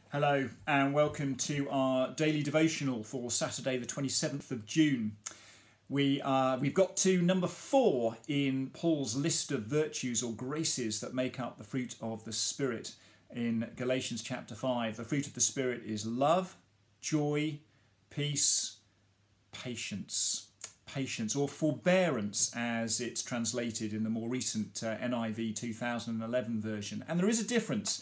Hello and welcome to our daily devotional for Saturday the 27th of June. We've got to number 4 in Paul's list of virtues or graces that make up the fruit of the Spirit in Galatians chapter 5. The fruit of the Spirit is love, joy, peace, patience. Patience or forbearance as it's translated in the more recent NIV 2011 version. And there is a difference.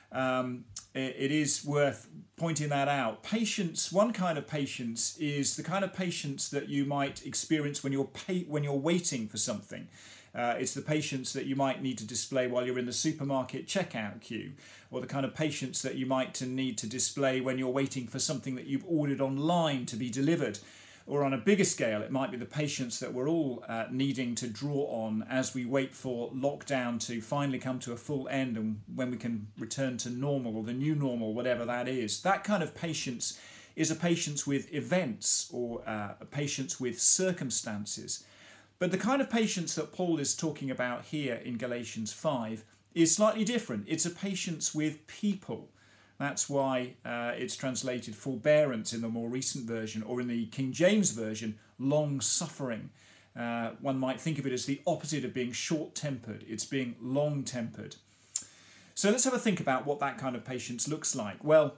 It is worth pointing that out. Patience, one kind of patience is the kind of patience that you might experience when you're waiting for something. It's the patience that you might need to display while you're in the supermarket checkout queue, or the kind of patience that you might need to display when you're waiting for something that you've ordered online to be delivered. Or on a bigger scale, it might be the patience that we're all needing to draw on as we wait for lockdown to finally come to a full end and when we can return to normal or the new normal, whatever that is. That kind of patience is a patience with events or a patience with circumstances. But the kind of patience that Paul is talking about here in Galatians 5 is slightly different. It's a patience with people. That's why it's translated forbearance in the more recent version, or in the King James version, long-suffering. One might think of it as the opposite of being short-tempered. It's being long-tempered. So let's have a think about what that kind of patience looks like. Well,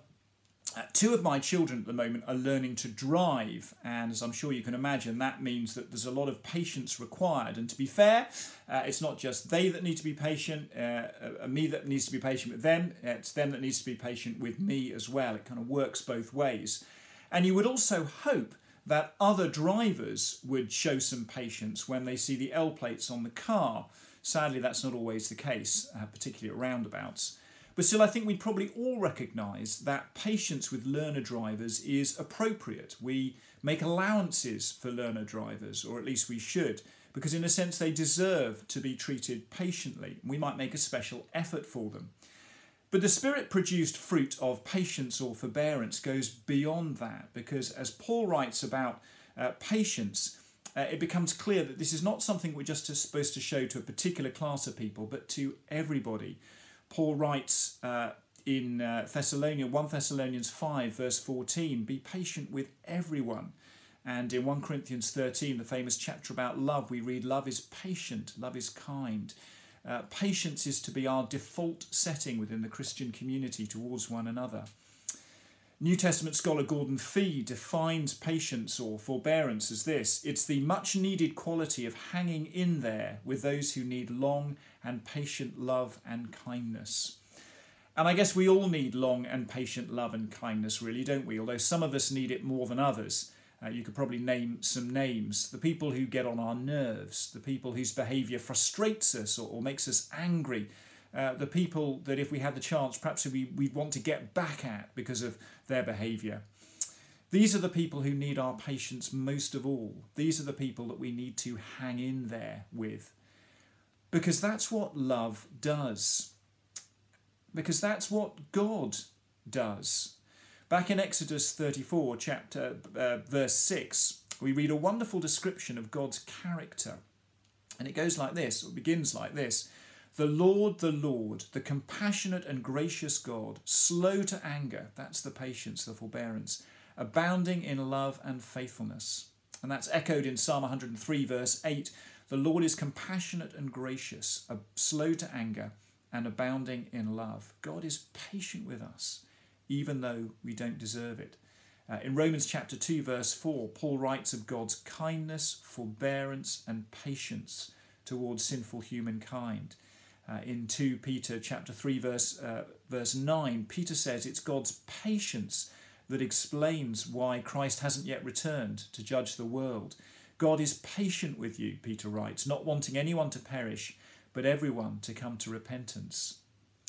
2 of my children at the moment are learning to drive, and as I'm sure you can imagine, that means that there's a lot of patience required. And to be fair, it's not just they that need to be patient, me that needs to be patient with them, it's them that needs to be patient with me as well. It kind of works both ways. And you would also hope that other drivers would show some patience when they see the L plates on the car. Sadly, that's not always the case, particularly at roundabouts. But still, I think we probably all recognise that patience with learner drivers is appropriate. We make allowances for learner drivers, or at least we should, because in a sense they deserve to be treated patiently. We might make a special effort for them. But the Spirit-produced fruit of patience or forbearance goes beyond that, because as Paul writes about patience, it becomes clear that this is not something we're just supposed to show to a particular class of people, but to everybody. Paul writes in 1 Thessalonians 5 verse 14, be patient with everyone. And in 1 Corinthians 13, the famous chapter about love, we read, love is patient, love is kind. Patience is to be our default setting within the Christian community towards one another. New Testament scholar Gordon Fee defines patience or forbearance as this: it's the much needed quality of hanging in there with those who need long and patient love and kindness. And I guess we all need long and patient love and kindness, really, don't we? Although some of us need it more than others. You could probably name some names. The people who get on our nerves, the people whose behaviour frustrates us or makes us angry, the people that if we had the chance, perhaps we'd want to get back at because of their behaviour. These are the people who need our patience most of all. These are the people that we need to hang in there with. Because that's what love does. Because that's what God does. Back in Exodus 34, verse 6, we read a wonderful description of God's character. And it goes like this, or begins like this: the Lord, the compassionate and gracious God, slow to anger, that's the patience, the forbearance, abounding in love and faithfulness. And that's echoed in Psalm 103 verse 8, the Lord is compassionate and gracious, slow to anger and abounding in love. God is patient with us, even though we don't deserve it. In Romans chapter 2 verse 4, Paul writes of God's kindness, forbearance and patience towards sinful humankind. In 2 Peter chapter 3 verse 9, Peter says it's God's patience that explains why Christ hasn't yet returned to judge the world. God is patient with you, Peter writes, not wanting anyone to perish, but everyone to come to repentance.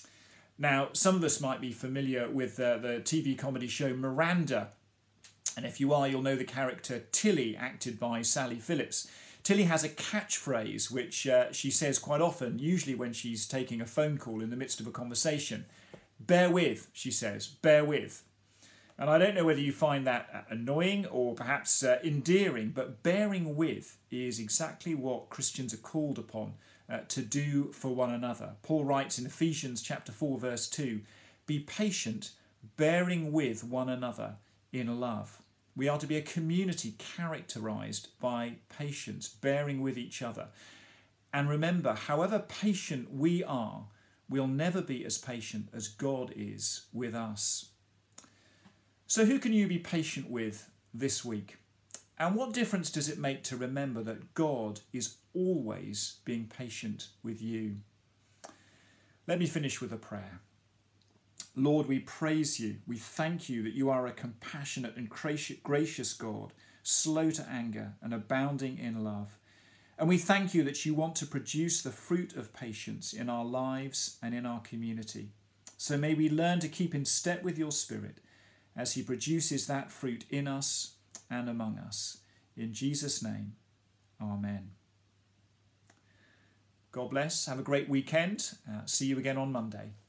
Now, some of us might be familiar with the TV comedy show Miranda. And if you are, you'll know the character Tilly, acted by Sally Phillips. Tilly has a catchphrase which she says quite often, usually when she's taking a phone call in the midst of a conversation. Bear with, she says, bear with. And I don't know whether you find that annoying or perhaps endearing, but bearing with is exactly what Christians are called upon to do for one another. Paul writes in Ephesians chapter 4 verse 2, be patient bearing with one another in love. We are to be a community characterised by patience, bearing with each other. And remember, however patient we are, we'll never be as patient as God is with us. So who can you be patient with this week? And what difference does it make to remember that God is always being patient with you? Let me finish with a prayer. Lord, we praise you. We thank you that you are a compassionate and gracious God, slow to anger and abounding in love. And we thank you that you want to produce the fruit of patience in our lives and in our community. So may we learn to keep in step with your Spirit as he produces that fruit in us and among us. In Jesus' name, amen. God bless. Have a great weekend. See you again on Monday.